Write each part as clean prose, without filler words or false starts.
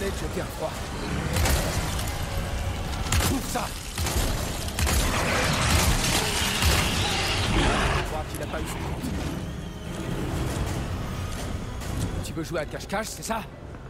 allait te jeter un froid. Trouve ça! Je crois qu'il n'a pas eu son compte. Tu veux jouer à cache-cache, c'est ça?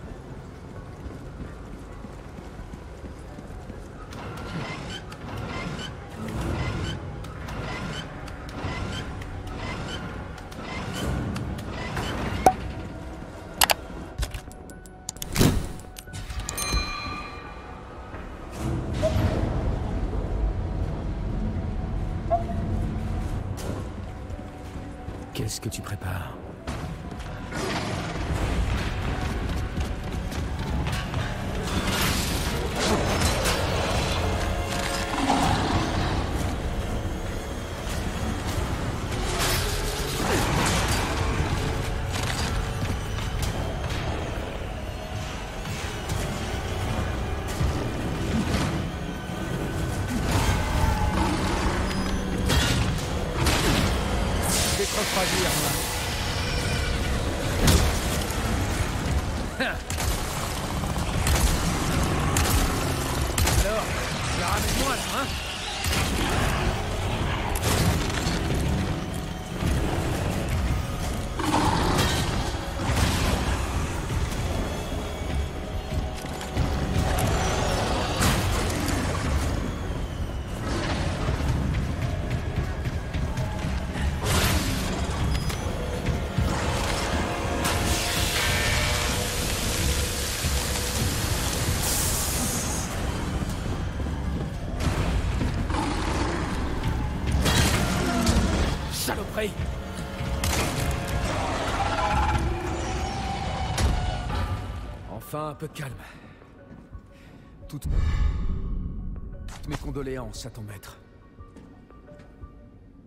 Qu'est-ce que tu prépares? Refroidir, moi. Alors, la ramène-moi là, hein? Saloperie! Enfin, un peu de calme. Toutes mes condoléances à ton maître.